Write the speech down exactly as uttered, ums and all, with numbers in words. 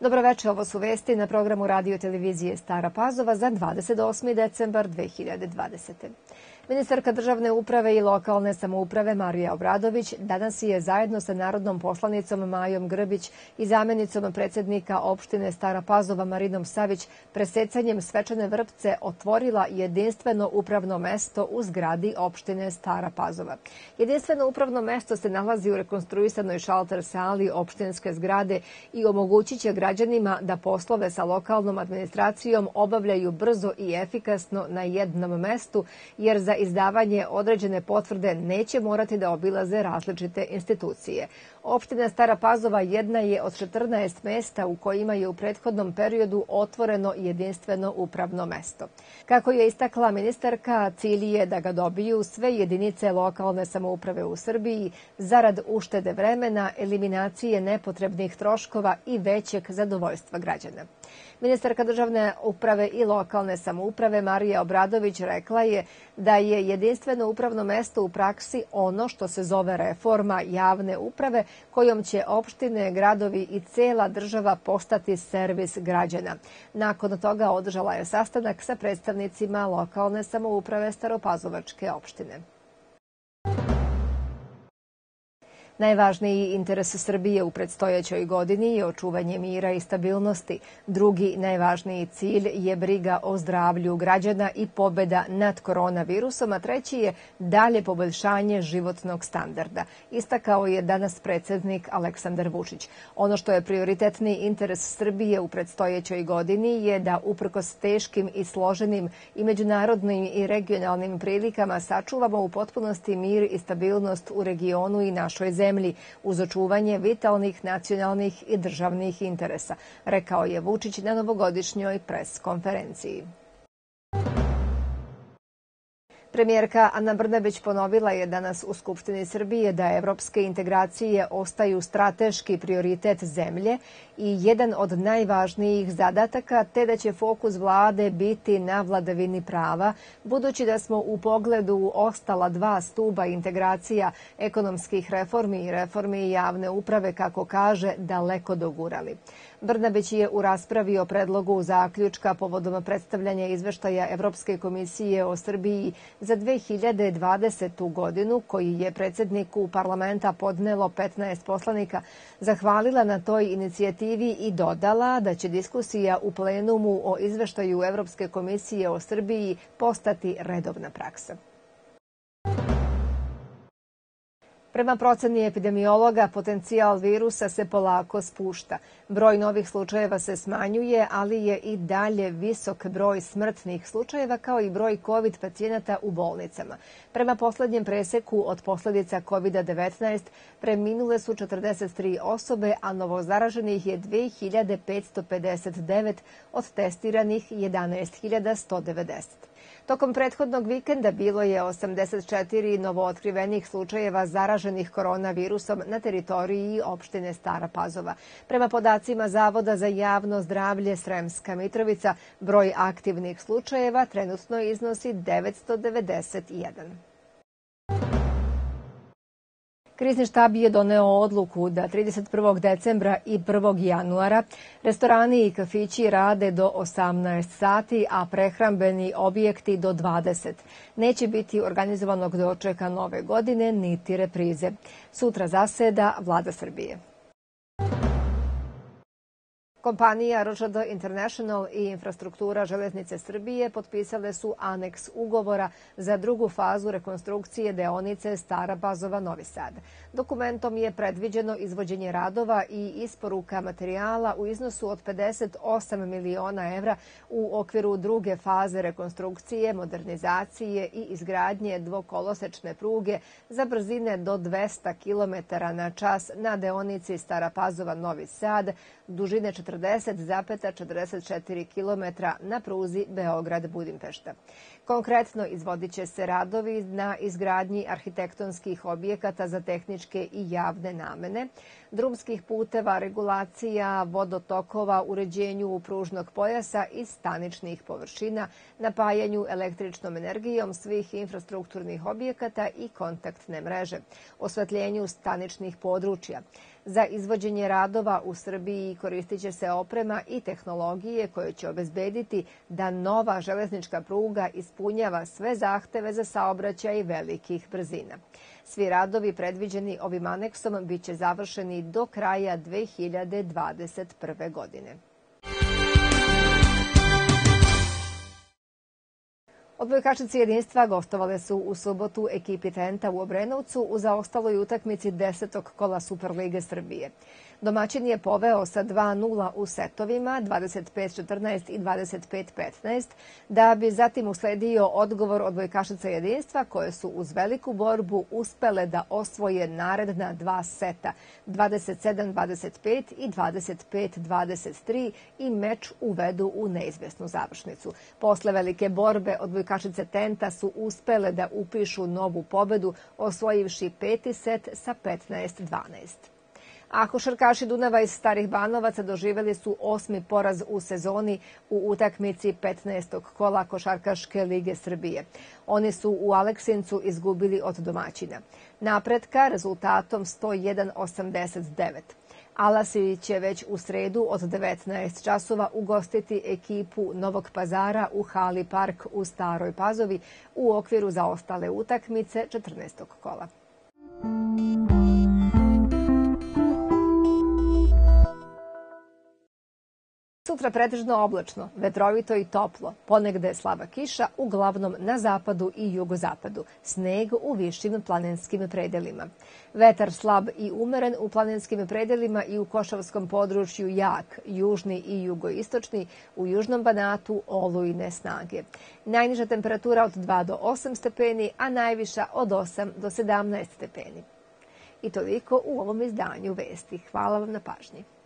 Dobroveče, ovo su vesti na programu radio televizije Stara Pazova za dvadeset osmi decembar dve hiljade dvadesete. Ministarka državne uprave i lokalne samouprave Marija Obradović danas je zajedno sa narodnom poslanicom Majom Grbić i zamenicom predsjednika opštine Stara Pazova Marinom Savić presecanjem svečane vrpce otvorila jedinstveno upravno mesto u zgradi opštine Stara Pazova. Jedinstveno upravno mesto se nalazi u rekonstruisanoj šalter sali opštinske zgrade i omogućit će građanima da poslove sa lokalnom administracijom obavljaju brzo i efikasno na jednom mestu, jer za izdavanje određene potvrde neće morati da obilaze različite institucije. Opština Stara Pazova jedna je od četrnaest mesta u kojima je u prethodnom periodu otvoreno jedinstveno upravno mesto. Kako je istakla ministarka, cilj je da ga dobiju sve jedinice lokalne samouprave u Srbiji zarad uštede vremena, eliminacije nepotrebnih troškova i većeg zadovoljstva građana. Ministarka državne uprave i lokalne samouprave Marija Obradović rekla je da je jedinstveno upravno mesto u praksi ono što se zove reforma javne uprave, kojom će opštine, gradovi i cela država postati servis građana. Nakon toga održala je sastanak sa predstavnicima lokalne samouprave Staropazovačke opštine. Najvažniji interes Srbije u predstojećoj godini je očuvanje mira i stabilnosti. Drugi najvažniji cilj je briga o zdravlju građana i pobeda nad koronavirusom, a treći je dalje poboljšanje životnog standarda. Istakao je danas predsjednik Aleksandar Vučić. Ono što je prioritetni interes Srbije u predstojećoj godini je da uprkos teškim i složenim i međunarodnim i regionalnim prilikama sačuvamo u potpunosti mir i stabilnost u regionu i našoj zemlji uz očuvanje vitalnih nacionalnih i državnih interesa, rekao je Vučić na novogodišnjoj pres konferenciji. Premijerka Ana Brnabić ponovila je danas u Skupštini Srbije da evropske integracije ostaju strateški prioritet zemlje i jedan od najvažnijih zadataka, te da će fokus vlade biti na vladavini prava, budući da smo u pogledu ostala dva stuba integracija ekonomskih reformi i reformi javne uprave, kako kaže, daleko dogurali. Brnabić je u raspravi o predlogu zaključka povodom predstavljanja izveštaja Evropske komisije o Srbiji za dve hiljade dvadesetu godinu, koji je predsjedniku parlamenta podnelo petnaest poslanika, zahvalila na toj inicijativi i dodala da će diskusija u plenumu o izveštaju Evropske komisije o Srbiji postati redovna praksa. Prema proceni epidemiologa, potencijal virusa se polako spušta. Broj novih slučajeva se smanjuje, ali je i dalje visok broj smrtnih slučajeva kao i broj COVID pacijenata u bolnicama. Prema poslednjem preseku od posljedica kovid devetnaest preminule su četrdeset tri osobe, a novozaraženih je dve hiljade petsto pedeset devet, od testiranih jedanaest hiljada sto devedeset. Tokom prethodnog vikenda bilo je osamdeset četiri novootkrivenih slučajeva zaraženih koronavirusom na teritoriji opštine Stara Pazova. Prema podacima Zavoda za javno zdravlje Sremska Mitrovica, broj aktivnih slučajeva trenutno iznosi devetsto devedeset jedan. Krizni štab je doneo odluku da trideset prvog decembra i prvog januara restorani i kafići rade do osamnaest sati, a prehrambeni objekti do dvadeset. Neće biti organizovanog dočeka nove godine niti reprize. Sutra zaseda Vlada Srbije. Kompanija R Ž D International i Infrastruktura železnice Srbije potpisale su aneks ugovora za drugu fazu rekonstrukcije deonice Stara Pazova-Novi Sad. Dokumentom je predviđeno izvođenje radova i isporuka materijala u iznosu od pedeset osam miliona evra u okviru druge faze rekonstrukcije, modernizacije i izgradnje dvokolosečne pruge za brzine do dvesta kilometara na čas na deonici Stara Pazova-Novi Sad, dužine četrdeset zarez četrdeset četiri kilometra na pruzi Beograd-Budimpešta. Konkretno, izvodit će se radovi na izgradnji arhitektonskih objekata za tehničke i javne namene, drumskih puteva, regulacija vodotokova, uređenju pružnog pojasa i staničnih površina, napajanju električnom energijom svih infrastrukturnih objekata i kontaktne mreže, osvetljenju staničnih područja. Za izvođenje radova u Srbiji koristit će se oprema i tehnologije koje će obezbediti da nova železnička pruga ispunjava sve zahteve za saobraćaj velikih brzina. Svi radovi predviđeni ovim aneksom biće završeni do kraja dve hiljade dvadeset prve. godine. Odbojkašice jedinstva gostovale su u subotu ekipi Tenta u Obrenovcu u zaostaloj utakmici desetog kola Superlige Srbije. Domaćin je poveo sa dva nula u setovima dvadeset pet četrnaest i dvadeset pet petnaest, da bi zatim usledio odgovor odbojkašica jedinstva koje su uz veliku borbu uspele da osvoje naredna dva seta dvadeset sedam dvadeset pet i dvadeset pet dvadeset tri i meč uvedu u neizvesnu završnicu. Posle velike borbe odbojkašice Tenta su uspele da upišu novu pobedu osvojivši peti set sa petnaest dvanaest. A košarkaši Dunava iz Starih Banovaca doživjeli su osmi poraz u sezoni u utakmici petnaestog kola Košarkaške lige Srbije. Oni su u Aleksincu izgubili od domaćina. Napretka rezultatom sto jedan osamdeset devet. Alasivi će već u sredu od devetnaest časova ugostiti ekipu Novog Pazara u Hali Park u Staroj Pazovi u okviru zaostale utakmice četrnaestog kola. Sutra pretežno oblačno, vetrovito i toplo, ponegde slaba kiša, uglavnom na zapadu i jugozapadu, sneg u višim planinskim predelima. Vetar slab i umeren u planinskim predelima i u Košavskom području jak, južni i jugoistočni, u južnom Banatu olujne snage. Najniža temperatura od dva do osam stepeni, a najviša od osam do sedamnaest stepeni. I toliko u ovom izdanju vesti. Hvala vam na pažnji.